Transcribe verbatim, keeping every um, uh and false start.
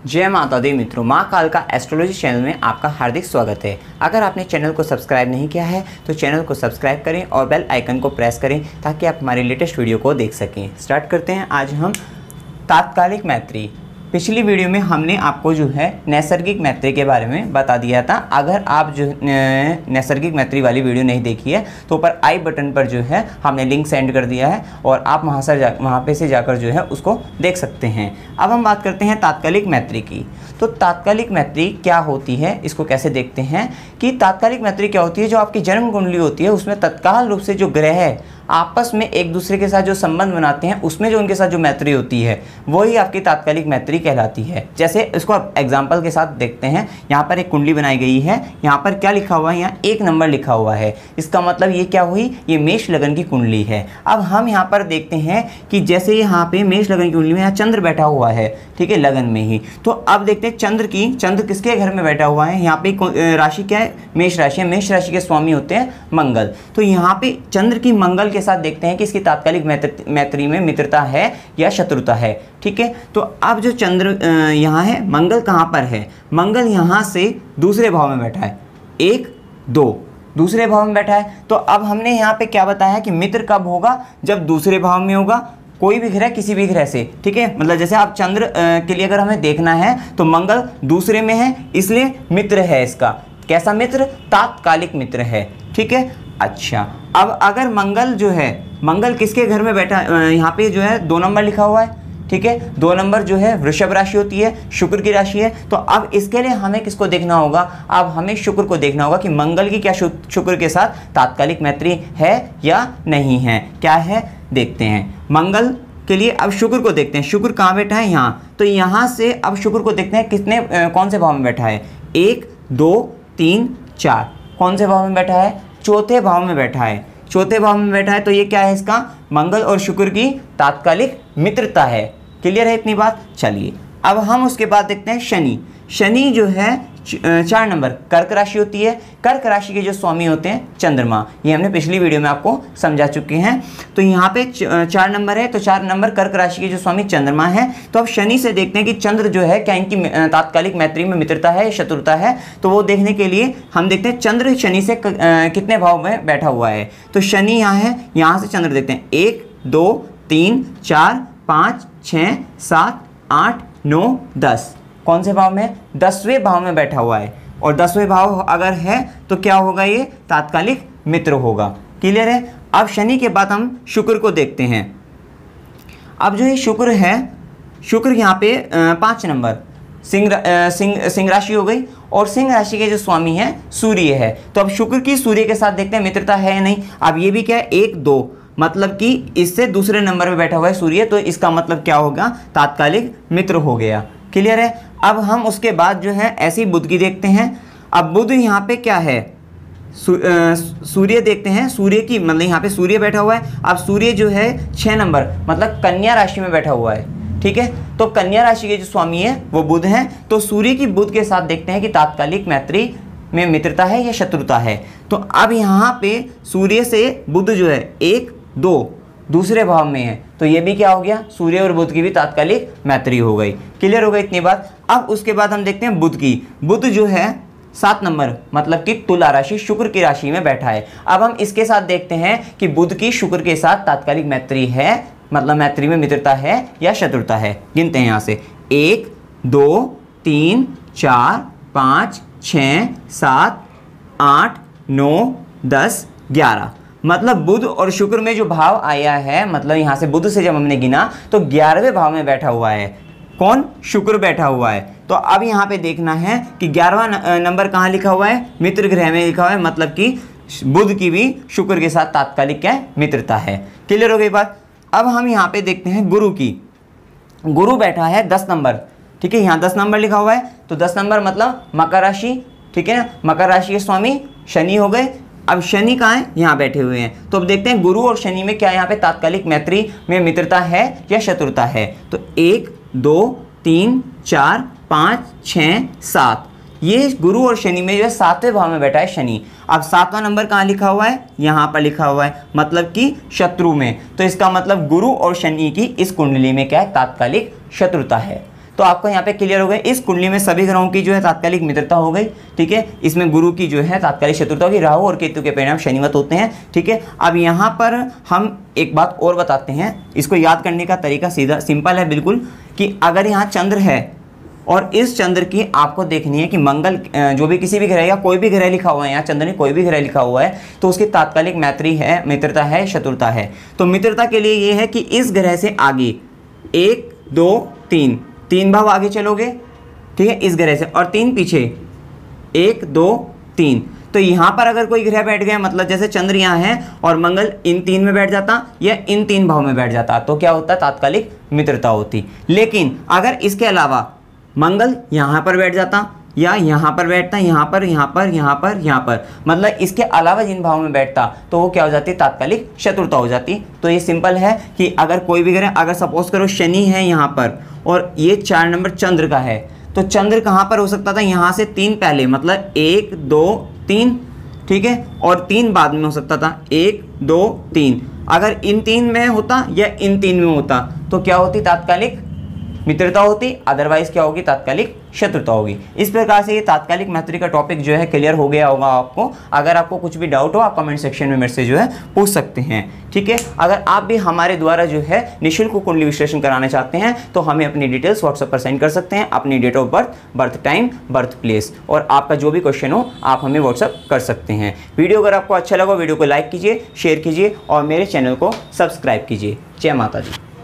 जय माता दी मित्रों, माँ कालका एस्ट्रोलॉजी चैनल में आपका हार्दिक स्वागत है। अगर आपने चैनल को सब्सक्राइब नहीं किया है तो चैनल को सब्सक्राइब करें और बेल आइकन को प्रेस करें ताकि आप हमारे लेटेस्ट वीडियो को देख सकें। स्टार्ट करते हैं। आज हम तात्कालिक मैत्री, पिछली वीडियो में हमने आपको जो है नैसर्गिक मैत्री के बारे में बता दिया था। अगर आप जो नैसर्गिक मैत्री वाली वीडियो नहीं देखी है तो ऊपर आई बटन पर जो है हमने लिंक सेंड कर दिया है और आप वहाँ से जा वहाँ पे से जाकर जो है उसको देख सकते हैं। अब हम बात करते हैं तात्कालिक मैत्री की। तो तात्कालिक मैत्री क्या होती है, इसको कैसे देखते हैं कि तात्कालिक मैत्री क्या होती है। जो आपकी जन्म कुंडली होती है उसमें तत्काल रूप से जो ग्रह आपस में एक दूसरे के साथ जो संबंध बनाते हैं उसमें जो उनके साथ जो मैत्री होती है वही आपकी तात्कालिक मैत्री कहलाती है। जैसे इसको आप एग्जाम्पल के साथ देखते हैं। यहाँ पर एक कुंडली बनाई गई है, यहाँ पर क्या लिखा हुआ है, यहाँ एक नंबर लिखा हुआ है। इसका मतलब ये क्या हुई, ये मेष लगन की कुंडली है। अब हम यहाँ पर देखते हैं कि जैसे यहाँ पे मेष लगन की कुंडली में यहाँ चंद्र बैठा हुआ है, ठीक है, लगन में ही। तो अब देखते हैं चंद्र की, चंद्र किसके घर में बैठा हुआ है। यहाँ पे राशि क्या है, मेष राशि है। मेष राशि के स्वामी होते हैं मंगल। तो यहाँ पे चंद्र की मंगल के साथ देखते हैं कि इसकी तात्कालिक मैत्री में मित्रता है या शत्रुता है, ठीक है। तो अब जो चंद्र यहाँ है, मंगल कहाँ पर है, मंगल यहाँ से दूसरे भाव में बैठा है, एक दो दूसरे भाव में बैठा है। तो अब हमने यहाँ पे क्या बताया कि मित्र कब होगा, जब दूसरे भाव में होगा, कोई भी ग्रह किसी भी ग्रह से, ठीक है। मतलब जैसे आप चंद्र के लिए अगर हमें देखना है तो मंगल दूसरे में है, इसलिए मित्र है इसका। कैसा मित्र, तात्कालिक मित्र है, ठीक है। अच्छा, अब अगर मंगल जो है, मंगल किसके घर में बैठा, यहाँ पे जो है दो नंबर लिखा हुआ है, ठीक है। दो नंबर जो है वृषभ राशि होती है, शुक्र की राशि है। तो अब इसके लिए हमें किसको देखना होगा, अब हमें शुक्र को देखना होगा कि मंगल की क्या शुक्र के साथ तात्कालिक मैत्री है या नहीं है, क्या है, देखते हैं। मंगल के लिए अब शुक्र को देखते हैं। शुक्र कहाँ बैठा है, यहाँ। तो यहाँ से अब शुक्र को देखते हैं कितने कौन से भाव में बैठा है, एक दो तीन चार, कौन से भाव में बैठा है, चौथे भाव में बैठा है। चौथे भाव में बैठा है तो ये क्या है, इसका मंगल और शुक्र की तात्कालिक मित्रता है। क्लियर है इतनी बात। चलिए अब हम उसके बाद देखते हैं शनि। शनि जो है चार नंबर कर्क राशि होती है। कर्क राशि के जो स्वामी होते हैं चंद्रमा, ये हमने पिछली वीडियो में आपको समझा चुके हैं। तो यहाँ पे चार नंबर है, तो चार नंबर कर्क राशि के जो स्वामी चंद्रमा है। तो अब शनि से देखते हैं कि चंद्र जो है क्या इनकी तात्कालिक मैत्री में मित्रता है या शत्रुता है। तो वो देखने के लिए हम देखते हैं चंद्र शनि से कितने भाव में बैठा हुआ है। तो शनि यहाँ है, यहाँ से चंद्र देखते हैं, एक दो तीन चार पाँच छः सात आठ नौ दस, कौन से भाव में, दसवें भाव में बैठा हुआ है। और दसवें भाव अगर है तो क्या होगा, ये तात्कालिक मित्र होगा। क्लियर है। अब शनि के बाद हम शुक्र को देखते हैं। अब जो ये शुक्र है, शुक्र यहाँ पे पाँच नंबर सिंह सिंह सिंह राशि हो गई और सिंह राशि के जो स्वामी हैं सूर्य है। तो अब शुक्र की सूर्य के साथ देखते हैं मित्रता है या नहीं। अब ये भी क्या है, एक दो, मतलब कि इससे दूसरे नंबर पे बैठा हुआ है सूर्य, तो इसका मतलब क्या होगा, तात्कालिक मित्र हो गया। क्लियर है। अब हम उसके बाद जो है ऐसे ही बुध की देखते हैं। अब बुध यहाँ पे क्या है, सूर्य देखते हैं। सूर्य की मतलब यहाँ पे सूर्य बैठा हुआ है। अब सूर्य जो है छः नंबर मतलब कन्या राशि में बैठा हुआ है, ठीक है। तो कन्या राशि के जो स्वामी है वो बुध हैं। तो सूर्य की बुध के साथ देखते हैं कि तात्कालिक मैत्री में मित्रता है या शत्रुता है। तो अब यहाँ पे सूर्य से बुध जो है एक दो दूसरे भाव में है, तो ये भी क्या हो गया, सूर्य और बुध की भी तात्कालिक मैत्री हो गई। क्लियर हो गई इतनी बात। अब उसके बाद हम देखते हैं बुध की। बुध जो है सात नंबर मतलब कि तुला राशि, शुक्र की राशि में बैठा है। अब हम इसके साथ देखते हैं कि बुध की शुक्र के साथ तात्कालिक मैत्री है, मतलब मैत्री में मित्रता है या शत्रुता है। गिनते हैं यहाँ से, एक दो तीन चार पाँच छः सात आठ नौ दस ग्यारह, मतलब बुध और शुक्र में जो भाव आया है, मतलब यहाँ से बुध से जब हमने गिना तो ग्यारहवें भाव में बैठा हुआ है। कौन, शुक्र बैठा हुआ है। तो अब यहाँ पे देखना है कि ग्यारहवां नंबर कहाँ लिखा हुआ है, मित्र ग्रह में लिखा हुआ है, मतलब कि बुध की भी शुक्र के साथ तात्कालिक क्या है, मित्रता है। क्लियर हो गई बात। अब हम यहाँ पे देखते हैं गुरु की। गुरु बैठा है दस नंबर, ठीक है, यहाँ दस नंबर लिखा हुआ है। तो दस नंबर मतलब मकर राशि, ठीक है ना। मकर राशि के स्वामी शनि हो गए। अब शनि कहाँ है, यहाँ बैठे हुए हैं। तो अब देखते हैं गुरु और शनि में क्या यहाँ पे तात्कालिक मैत्री में मित्रता है या शत्रुता है। तो एक दो तीन चार पाँच छः सात, ये गुरु और शनि में जो है सातवें भाव में बैठा है शनि। अब सातवां नंबर कहाँ लिखा हुआ है, यहाँ पर लिखा हुआ है, मतलब कि शत्रु में। तो इसका मतलब गुरु और शनि की इस कुंडली में क्या है, तात्कालिक शत्रुता है। तो आपको यहाँ पे क्लियर हो गया, इस कुंडली में सभी ग्रहों की जो है तात्कालिक मित्रता हो गई, ठीक है। इसमें गुरु की जो है तात्कालिक शत्रुता होगी, राहु और केतु के परिणाम शनिवत होते हैं, ठीक है। अब यहाँ पर हम एक बात और बताते हैं, इसको याद करने का तरीका सीधा सिंपल है बिल्कुल, कि अगर यहाँ चंद्र है और इस चंद्र की आपको देखनी है कि मंगल जो भी किसी भी ग्रह या कोई भी ग्रह लिखा हुआ है, यहाँ चंद्र ने कोई भी ग्रह लिखा हुआ है, तो उसकी तात्कालिक मैत्री है, मित्रता है, शत्रुता है। तो मित्रता के लिए ये है कि इस ग्रह से आगे एक दो तीन तीन भाव आगे चलोगे, ठीक है, इस ग्रह से, और तीन पीछे, एक दो तीन। तो यहाँ पर अगर कोई ग्रह बैठ गया, मतलब जैसे चंद्र यहाँ है और मंगल इन तीन में बैठ जाता या इन तीन भाव में बैठ जाता, तो क्या होता, तात्कालिक मित्रता होती। लेकिन अगर इसके अलावा मंगल यहाँ पर बैठ जाता या यहाँ पर बैठता, यहाँ पर, यहाँ पर, यहाँ पर, यहाँ पर, मतलब इसके अलावा जिन भाव में बैठता, तो वो क्या हो जाती, तात्कालिक शत्रुता हो जाती। तो ये सिंपल है कि अगर कोई भी ग्रह, अगर सपोज करो शनि है यहाँ पर और ये चार नंबर चंद्र का है, तो चंद्र कहाँ पर हो सकता था, यहाँ से तीन पहले, मतलब एक दो तीन, ठीक है, और तीन बाद में हो सकता था, एक दो तीन। अगर इन तीन में होता या इन तीन में होता तो क्या होती, तात्कालिक मित्रता होती, अदरवाइज क्या होगी, तात्कालिक शत्रुता होगी। इस प्रकार से ये तात्कालिक मैत्री का टॉपिक जो है क्लियर हो गया होगा आपको। अगर आपको कुछ भी डाउट हो, आप कमेंट सेक्शन में मेरे से जो है पूछ सकते हैं, ठीक है। अगर आप भी हमारे द्वारा जो है निःशुल्क कुंडली विश्लेषण कराना चाहते हैं तो हमें अपनी डिटेल्स व्हाट्सएप पर सेंड कर सकते हैं, अपनी date of birth, birth time, birth place, और आपका जो भी क्वेश्चन हो आप हमें व्हाट्सएप कर सकते हैं। वीडियो अगर आपको अच्छा लगा, वीडियो को लाइक कीजिए, शेयर कीजिए और मेरे चैनल को सब्सक्राइब कीजिए। जय माता दी।